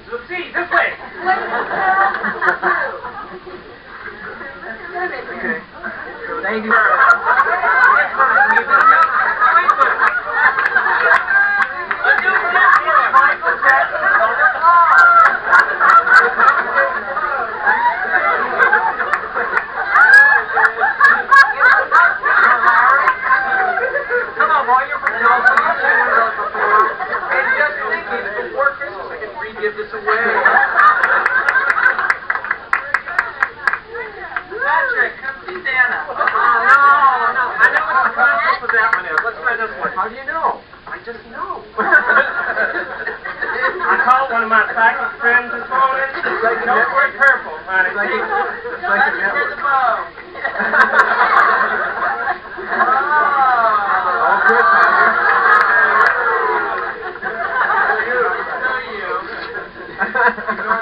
See, this way. Okay. Thank you. Give this away. Patrick, come see Dana. No. I know what the concept of that one is. Let's try this one. How do you know? I just know. I called one of my psychic friends this morning. Don't worry, careful, honey. Let me hear the bow. All good, Patrick. You.